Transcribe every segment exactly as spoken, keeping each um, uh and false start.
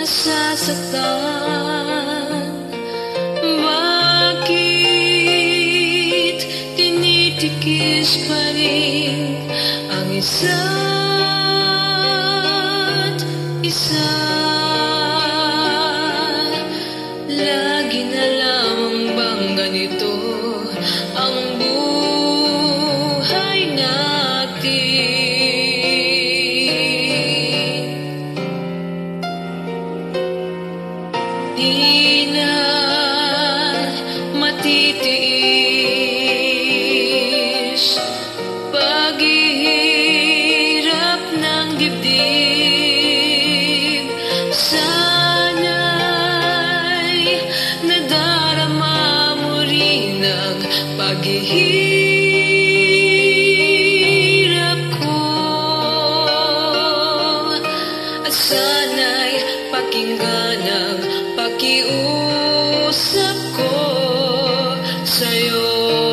nasasaktan? Bakit tinitikis pa rin ang isa't isa? Lagi na lamang bang ganito ang buhay natin? Di na matitiis paghihirap ng dibdib. Sana'y nadarama mo rin ang paghihirap ko, at sana'y pakinggan ang pakiusap ko sa'yo.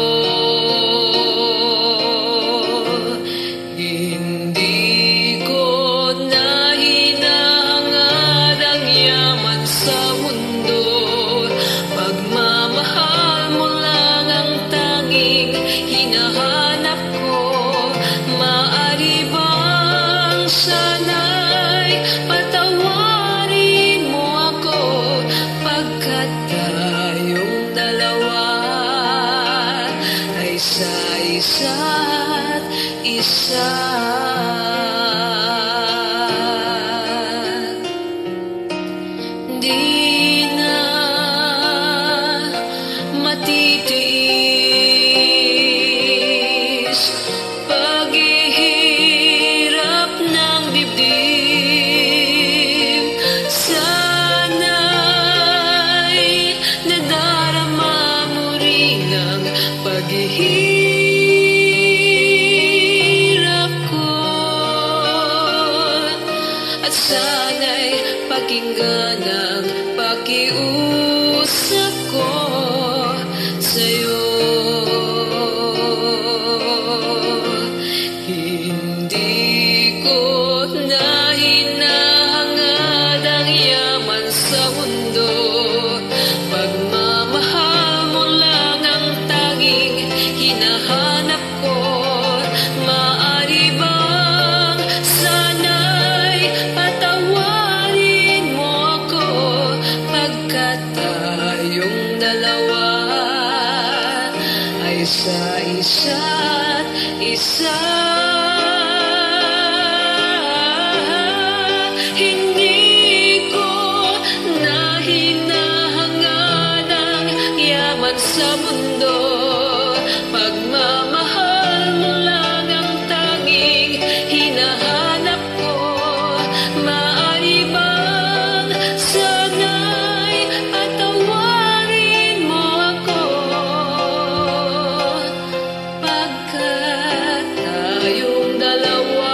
Hindi ko na hinahangad ang yaman sa mundo. Pagmamahal mo lang ang tanging hinahanap ko. Maaari bang sana'y patawarin mo ako, pagkat tayong dalawa ay sa isa't isa. Di na matitiis paghihirap ng dibdib. Sana'y nadarama mo rin ang paghihirap ko, at sana'y pakinggan ang pakiusap ko sa'yo. Hindi ko na hinahangad ang yaman sa mundo. Pagmamahal mo lang ang tanging hinahanap ko. Maaari bang sana'y patawarin mo ako, pagkat tayong dalawa ay sa isa't isa. Hindi ko na hinahangad ang yaman sa mundo. Pagmamahal mo lang ang tanging hinahanap ko. Maaari bang sana'y patawarin mo ako, pagkat tayong dalawa,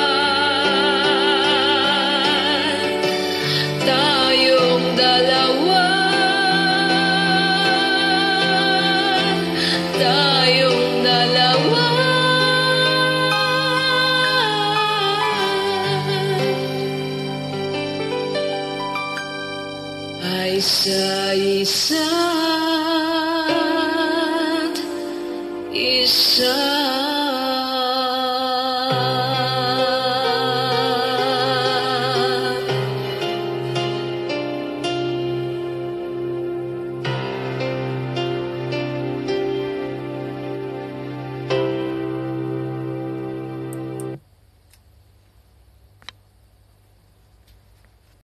tayong dalawa, tayong dalawa ay sa isa't isa.